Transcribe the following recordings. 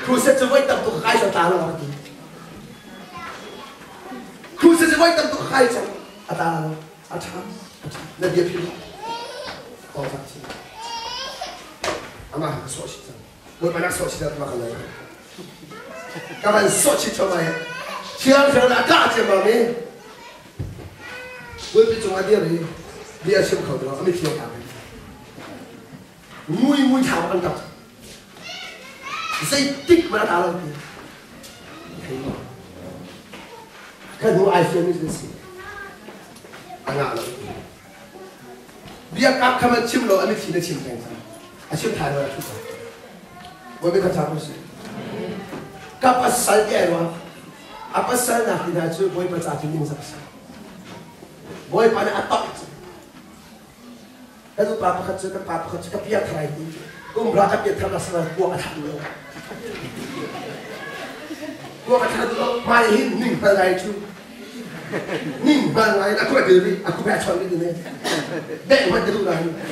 ครูเสร็จจะไว้ตั้งตัวใครจะตาเราดีครูเสร็จจะไว้ตั้งตัวใครจะตาเราอาจารย์นั่นเดียวพี่ต่อจากที่อามาสวดชิดวันมานักสวดชิดมากันเลยกำลังสวดชิดทำไมเชื่อเชื่อละกาเชื่อมาไหมวันที่จงอาเดียร์เดียร์เชื่อเขาตัวไม่เชื่อกันมุ้ยถามกันกับใส่ติ๊กมาตาเราดีแค่ดูไอเฟนนี่สิอันนั้นเลยเดียร์กับคำว่าชิมเราอันนี้ที่ได้ชิมแข่งกันอาชิมไทยเราทุกคนวันนี้ก็ทำก็สิกับภาษาเดียวว่าภาษาหนักที่ได้ช่วยวันภาษาที่นิ่งสักสักวันปันอัตตะแล้วตัวปาปขัดเจอกับปาปขัดเจอกับเพียรไทยดีกุมรักกับเพียรทำลักษณะบวกอัฐเลยบวกอัฐตัวไม่เห็นนิ่งอะไรชูนิ่งอะไรนะกูไม่ดูดิกูไม่ชอบนี่ดูเนี่ยเด็กมันจะดูอะไร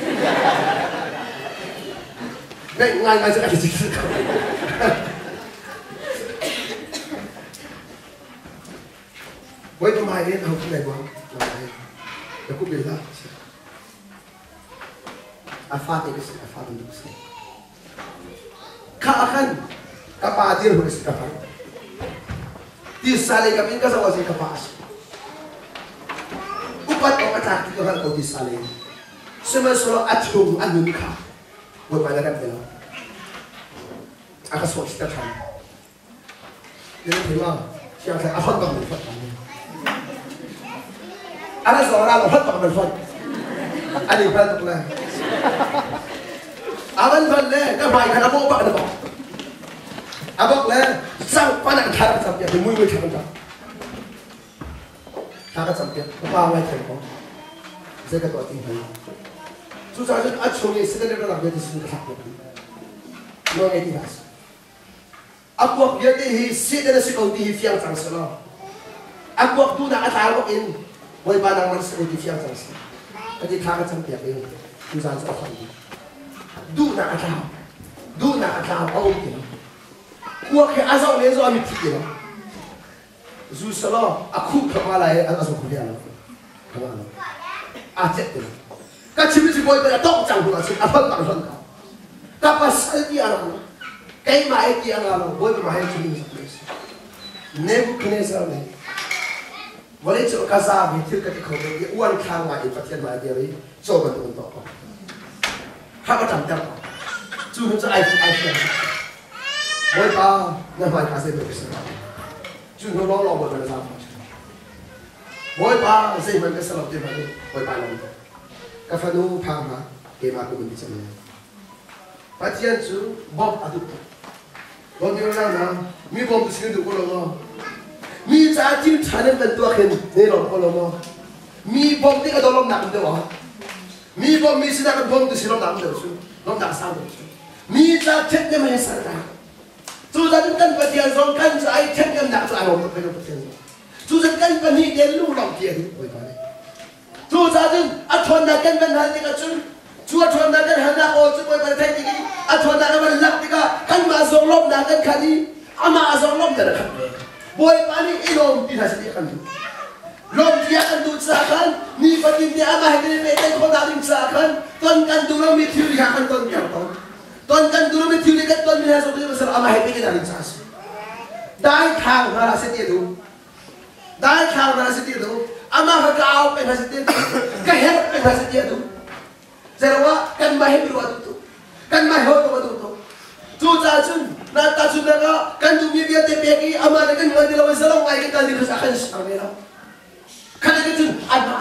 เด็กง่ายๆจะอะไรจริงๆไว้ทำไมเนี่ยเอาที่ไหนวะเดี๋ยวกูเปลี่ยนละafat itu sih, afat itu sih. Kau akan kapadir harus kapan? Di saleh kapin kau sama si kapas. Upat orang tak itu kan kau di saleh. Semua solo atung anun kah, buat mana kan dia? Akan suat kita kan. Jadi terima, siapa saya afat bang afat. Ada seorang afat bang afat. Ada yang tak boleh. Awan balik, dah baik kan abang apa dah? Abang le, sang panak thar sampai, mui thar sampai. Thar sampai, apa awal thar? Saya kata orang tinggal. Susah je, acungi sedang dalam dia disini sampai. Nol ini has. Aku dia deh, sedang sekau di hifiang sangsela. Aku tu nak tahu in, boleh pandang mana sekau di hifiang sangsela. Jadi thar sampai ini. Susah je apa ini? Du nak tahu, awak ni. Kuat ke asal ni asal mesti ni. Susah aku kemalai asal aku dia. Kemalai. Acet tu. Kacim mesti boleh berada tak jangkau asal apa tak jangkau. Kapas dia orang. Kau mai dia orang boleh mai cumi sendiri. Nebu kena sana. Boleh cakap kasar, betul kata kau dia. Uan kang mai, pasien mai dia ni. Coba tu untuk. 他不长掉，就是爱爱爱。我把那买咖啡的事，就是老老婆的啥方式。我把这门的事老对方的，我把那个，咖啡奴怕嘛，给嘛给问题什么？把这样子包阿都，我给我讲呢，米包不是都过了吗？米炸鸡产能很多很，你老过了吗？米包这个都老难的哇。 Mi bom mi sida kan bom tu silom nam dersu, nom dak sang dersu. Mi za tet ne me sarda. Tu za kan patian zong kan za ai tet ne nak za anom tu kan patian. Tu za kan pani dia lu long dia ni, oi pane. Tu za athon na kan ban hal ni ka chun. Tu athon na kan hana o chu oi pane thai ni. Athon na ban lak ni ka kan ma zong lom na kan khani. Ama zong lom da kan. Boy pani ilom ti ha si kan. Lom dia kan tu sakan, ni patin dia amah ni peten kau daring sakan, ton kan dulu metiuri kan ton kan kan dulu metiuri kan ton ni hasil tu besar amah peten daring sas. Dah kau nara setia tu, amah kau pen setia tu, kahir pen setia tu. Zerwa kan mah berwadu tu, kan mah berwadu tu. Tu jajun, nata sudah kan tu dia tepeki amah kan mandi lawan salam ai kan dikesakan sekarang. Karena itu ada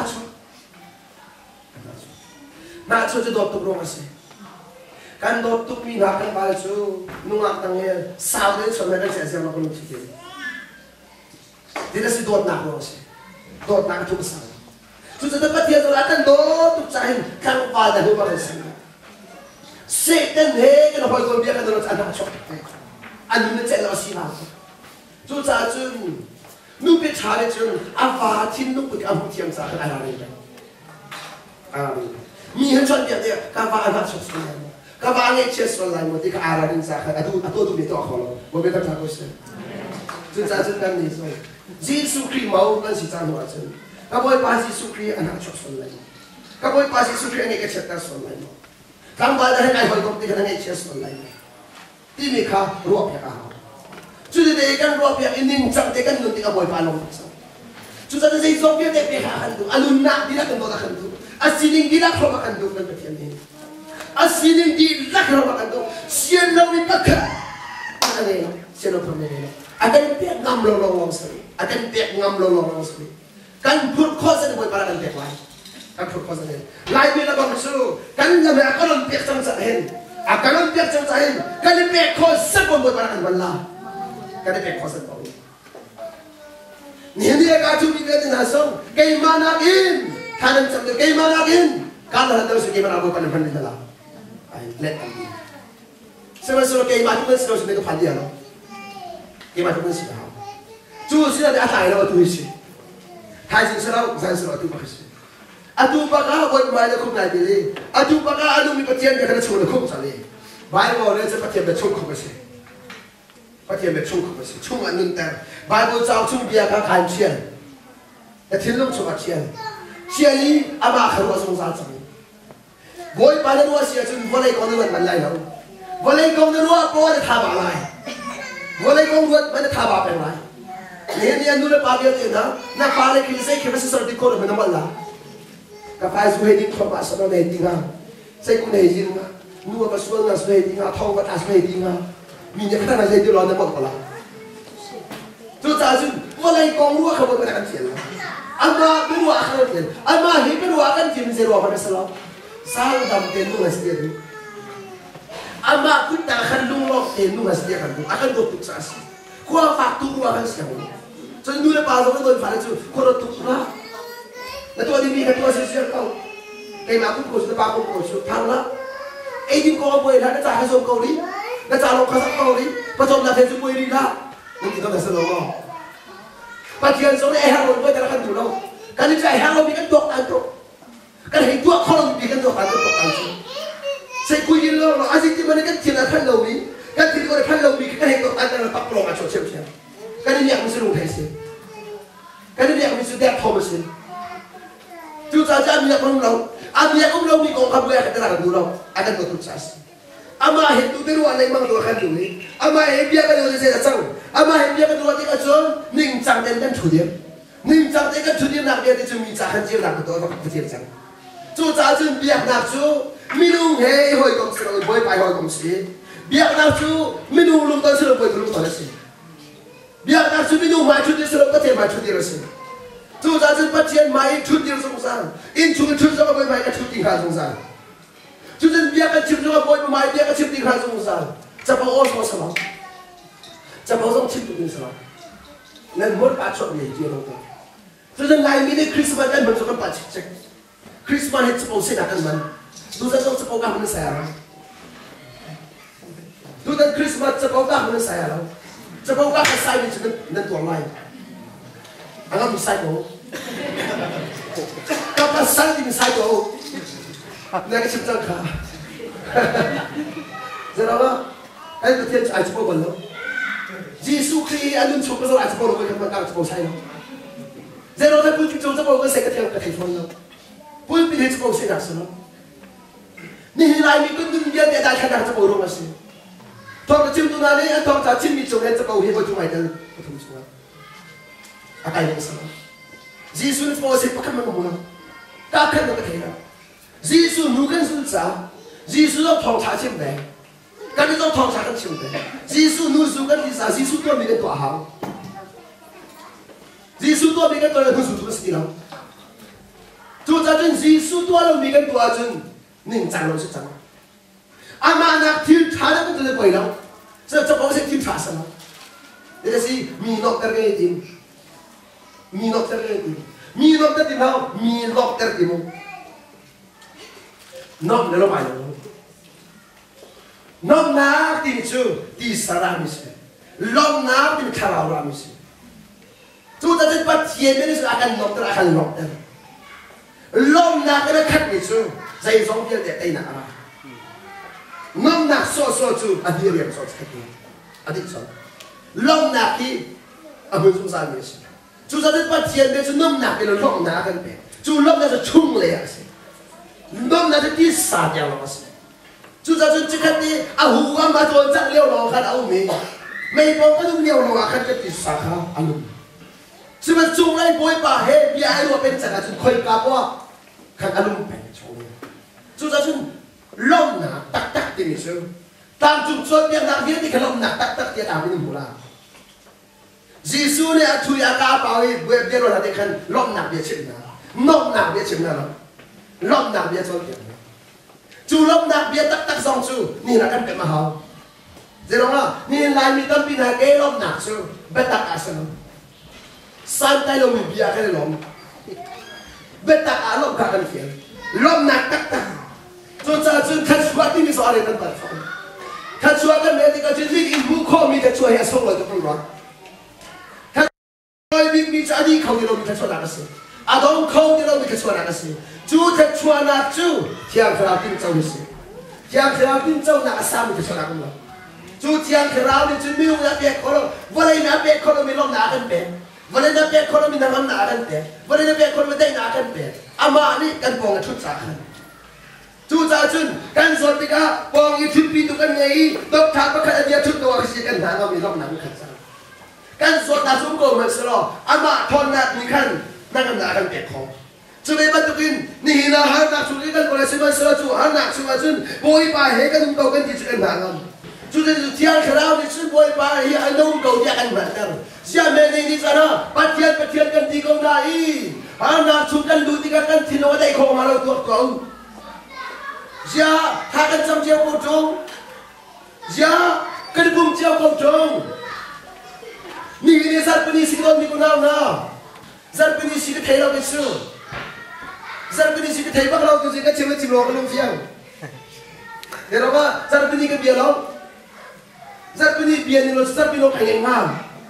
nacho itu dokter berumasi. Kan dokter minat kan palsu, nungak tangnya, saudara saudara saya siapa pun cikgu. Tidak sih dokter nak berumasi, dokter nak itu besar. Sudah dapat dia terangkan dokter cahaya kan pada dua berumasi. Setan he kan apa itu dia kan dokter anak coklat. Anu ni cakap siapa? Sudah jun. Nubi cari cun, apa tin nubi kamu tiang sah ada ni. Ni hendak dia, kapa anak sesuatu. các bạn nghe chia sẻ lại một tí cái ara đến ra khai atu biết tôi khó lắm một biết tôi thắc mắc chúng ta chúng ta nghĩ rồi Jesus Christ máu vẫn chỉ trang hóa chân các bạn ba Jesus Christ anh chọn xuân lại các bạn ba Jesus Christ anh cái chết ta xuân lại thằng bạn này cái hồi công ty cái này chết xuân lại tí mình khá ruột phải cao chú ý đấy cái ruột phải in chẳng đấy cái luôn tí các bạn ba lòng chú ta thấy giống như thế phải khăn đủ anh nát đi là cần đồ là khăn đủ asinin đi là không khăn đủ cần phải thiền đi asinin đi là không khăn đủ xiên lâu đi bất khả anh này xiên lâu không này akan pihak ngam lolong sekali akan pihak ngam lolong sekali kan put khosa ni buat para kan pihak lain kan put khosa ni lain bila bang su kan jam akan pihak sang sahen akan pihak sang sahen kan pihak khosa pun buat para kan balla kan pihak khosa pun ni dia katu ni dia nasong kay manakin tanam sambil kay manakin kalau hendak su kay manakin pan pan dalam ai let kami sebab kay manakin su su ni ko padi ano cái mà chúng ta sẽ học, chú sẽ đã thay đổi tôi sẽ, thay sinh sau gian sau tôi bắt sẽ, tôi bắt cả bọn mai là không lại đi, tôi bắt cả anh mình bắt tiền để cái chỗ nó không trả đi, bài bảo này sẽ bắt tiền để chung không sẽ, bắt tiền để chung không sẽ, chung anh nhưng ta, bài bảo giáo chung bia cả khai tiền, để thiên long chung bắt tiền, tiền đi, mà không có sung sướng gì, mỗi bài nó sẽ chung vô lại con nó vẫn lại đâu, vô lại con nó bỏ để thả vào lại. Boleh kau buat mana thaba apa yang lain? Ni anu le pagi tu na pale kilise kena sesuatu kau mana malah. Kapai suhe di kau pasal mana tinggal. Saya kau ni jinga, nu apa suang na suhe tinggal, thau apa tas suhe tinggal. Minyak kita nak jadi lawan apa pula? Tu tahu, boleh kau buat kau buat macam mana? Ama berdua akan tiada, ama hidup berdua akan tiada zero apa masalah. Sahal dalam tentu masih ada. Ama kita akan lulok tentu masih dia akan tutup sasi. Kau faktur akan siapa? Jadi dulu pas orang tu faham tu, kau tutup lah. Nanti ada ni kata sesuatu kau. Kayak aku kau sudah pakai kau sudah tahu lah. Ini kau boleh lah, nanti cakap soal kau ni, nanti cakap kasar kau ni, pasal nak tentu boleh lah. Nanti kita dah selesai. Pasal soal hal boleh terangkan dulu. Kalau saya hal bikin dok tanto, kalau hidup kalau bikin dok tanto. Saya kuih lo, asyik di mana kan cina kan lawi, kan tidak ada kan lawi, kan itu ada tak pelong macam macam. Kan ini aku suruh hasil, kan ini aku suruh dia Thomasin. Tu saja minyak pelong lau, minyak pelong ni kau kamu yang terang dulu, akan tutup sas. Ama itu beru anak mang dua kan dulu, ama biar kan dua saya tahu, ama biar kan dua tiga john, ning cang dan cudian, ning cang dan cudian nak dia tu mi cang je nak tu apa cudian cang. Tu saja biar nak tu. Minum hei hoi công sự rồi pai hoi công sự, biar nào chú minum lung tan sự rồi lung tan sự, biar nào chú minum mai chút đi sự rồi có thể mai chút đi rồi sự, chú ta chỉ bắt chuyện mai chút đi rồi sung sang, in chút rồi mai cái chút đi khai sung sang, chú ta biar cái chim rồi mai biar cái chim đi khai sung sang, chấp vào ôn sao sao, chấp vào giống chim đi sao, nên muốn bắt chọn gì chưa đâu, chú ta ngày mi đi Christmas nên mình cho bắt check, Christmas hết chấp sẽ đặt mình. Tu dan cepat kah mana saya? Tu dan Christmas cepat kah mana saya? Cepat kah saya ni cuma nentuan lain. Anggap misal tu. Kapan saya di misal tu? Nak cepat kah? Jadi apa? Ayat tu tiada ayat cepat balik. Yesus Kristus alun cepat so ayat cepat orang yang makan cepat saya. Jadi orang pun cepat cepat orang saya kata telefon. Pun pilih cepat saya nak sana. Ni hilai ni kun dunia dia dah kena cepat orang masih. Tuan macam tu nari, tuan cacim ni cuma cepat orang itu cuma itu betul semua. Apa yang salah? Yesus ni semua saya pakai mana mana, takkan nak kena. Yesus bukan susah, Yesus tu tuan cacim dah, kan itu tuan cacim dah. Yesus nusu kan bisa, Yesus tu ambil tu aham. Yesus tu ambil tu orang nusu tu mesti lah. Tu cacim Yesus tu orang ambil tu ajen. Ning 장로 장. 아마 나 딜 타는 것들 보이나? 저 보세요 딜 타서나. 이것이 미녹들의 팀. 미녹들의 팀. 미녹들 팀하고 미녹들 팀. 넉 내려 봐요. 넉 나학 팀주 디 사람이시. 넉 나학 팀 카라우라미시. 저 자들 바 티에면에서 아간 넉들 아간 넉들. 넉 나들의 칸미주. Dây giống như để đây là ngâm nạc so chú anh đi riêng so khách đi anh đi so lông nạc đi anh muốn chúng ta biết chú ta đến bắt tiền để chú ngâm nạc để lông nạc cái này chú lông nạc là chung lệ à ngâm nạc là đi sát nhau là chú ta chú chỉ khách đi à hú anh mà tôi chắc liều lo khách ông mình mấy bông cái liều lo khách cái đi sát ha anh luôn chứ mà chung lại bôi bà hết bị ai lo bên chẳng là chú khơi cá quá khách anh luôn bèn chung chú ta chú lông nạc tắc thì mình sư tam chục số biết nạc viết thì cái lông nạc tắc thì tạm mình mù la Giêsu này chui ác bảo ấy bây giờ là để khăn lông nạc biết chừng nào lông nạc biết chừng nào lông nạc biết cho chuyện chú lông nạc biết tắc dòng chúนี่là căn cái mà họ giờ đó làนี่lạiมีต้นปีนาเกลมหนักchúเบ็ดตักอาสนะสันใต้ลมมีเบียร์แค่ลมเบ็ดตักอารมณ์กันเขียนลมหนักตักจนจะขัดชัวที่มีสอนอะไรต่างๆขัดชัวกันเนี่ยที่ก็จะวิ่งอินบุคคลมีแต่ช่วยให้ส่งเลยกับพวกเราขัดชัววิ่งมีจะดีเขาที่เรามีขัดชัวนักสิอาดองเขาที่เรามีขัดชัวนักสิจูขัดชัวนักจูเที่ยงคราวปิ้งเจ้ามีสิเที่ยงคราวปิ้งเจ้านักสามมีขัดชัวนักมั้งจูเที่ยงคราวนี่จูมีอุณหภูมิคนละวันนี้นับเป็นคนละมีลมหนากันเป็นวันนี้นับเป็นคนละมีน้ำหนากันเป็นวันนี้นับเป็นคนละมีได้หนากันเป็นอามานี่กันปองกันชุดสาขันchú cha chun kan sot ti ka pong i thip pi tu kan ngei tok tha pa kha dia thut to si kan na mi lom nang kha sa kan sot na sum ko ma sro ama thon na ni khan na kan na kan pe kho chu le ba tu kin ni na ha na chu kan ko le si ma sro chu ha na chu ma chun boi pa he kan to kan ti kan na ngam chu le chu tiang khrao ni chun boi pa hi ai nong ko ya kan ma kan sia me ni sa na pa thian kan ti ko na i ha na chu kan lu ti kan thi no dai kho ma lo tu ko giờ hai cái trăm triệu cổ trống giờ cái vùng triệu cổ trống ni cái dân bên sĩ con ni con nào dân bên sĩ cái thấy đâu cái sự dân bên sĩ cái thấy bắt đầu cái gì cái chiều chìm lò cái lông phiang để đó mà dân bên cái bia đó dân bên bia ni nó dân bên nó cái gì mà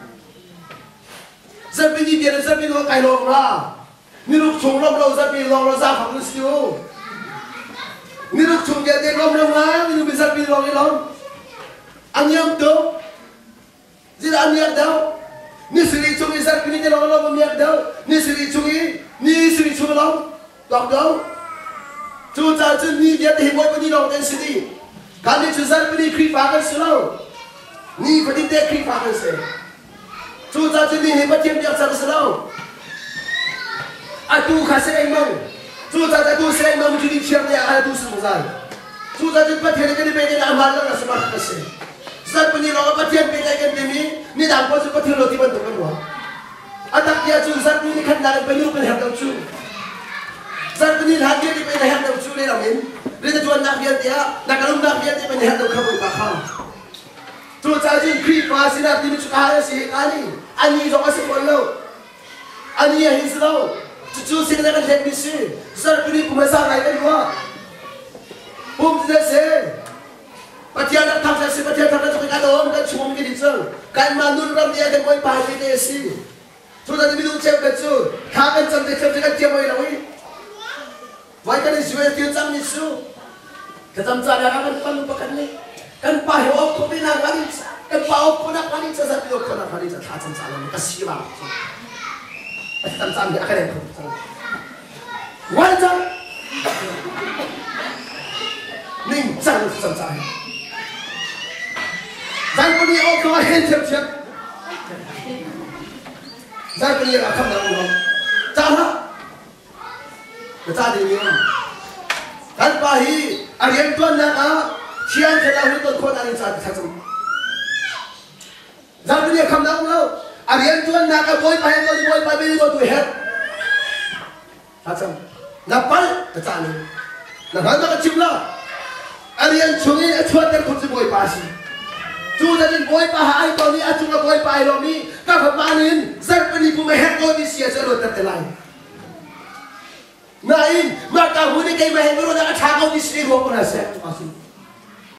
dân bên bia nó dân bên nó cái lò mà ni lúc trống lông đâu dân bên lò nó ra phòng nó siêu ni lúc chung kia tiền lom mà ni lúc bây giờ bị lom cái lom anh em đâu gì là anh em đâu ni xử lý chung bây giờ bị cái lom anh em đâu ni xử lý chung lom đọc đâu chú cha chú ni dia thì mỗi bên lom đến xử lý cái này chú giờ bị khi phá cái xử đâu ni phải đi để khi phá cái xử chú cha chú ni thì bắt tiền việc sao xử đâu à tu khai sẽ anh mong chú cha tu sẽ mà mình đi chơi này ai tu sự gì chú cha tu bắt tiền cái này bây giờ làm ăn là sao cái gì giờ bây giờ nó bắt tiền bây giờ cái gì ni đang có sự bắt tiền rồi thì vẫn được cái gì à đặc biệt chú giờ bây giờ khăn nào bây giờ bên hàng đầu chú giờ bây giờ hàng kia thì bên hàng đầu chú này là mình bây giờ chú ăn đặc biệt thì đặc cái đặc biệt thì bên hàng đầu không có khăn chú cha tu khi phá xin là thì mình chú cái gì anh đi rồi sẽ còn lâu anh đi hình lâu chú xin cái này mình xin giờ bây giờ cũng phải sang này cái gì bùm thì thế bắt tiền đã tham gia xin bắt tiền tham gia cho cái đó cái chung cái gì chứ cái mà nuôi làm gì cái mỗi bài cái đấy xin chú ta đi biết chơi cái chú thà cái chân thì chơi cái chơi mấy đâu vậy cái này chơi cái chân như chú cái chân ra là cái phần nó cái này cái bài học của mình là cái gì cái bài học của nó cái gì giờ bây giờ nó cái gì thà chân ra là cái gì mà chân ra thì cái này không 완전 냉장을 썼잖아요. 장군이 어그와 henception 장군이 라칸다는 거 짜나 그 짜들이면 단바히 아리엔투한 나가 지한테라 했던 코나는 짜좀 장군이 감당한 거 아리엔투한 나가 뭐이바 했더니 뭐이바 밀고도 해 아참 나빨 그자니 나간다가 집라 아리안 총이 추한테 곱지 보이 바시 주자진 보이 바하이 거니 아중가 보이 바이 로미 까파마는 zarpani 부메 해거니 시에서로 때때라이 나인 마까 후니 게임에 해거로 나가 자거니 시리 먹고 나세 바시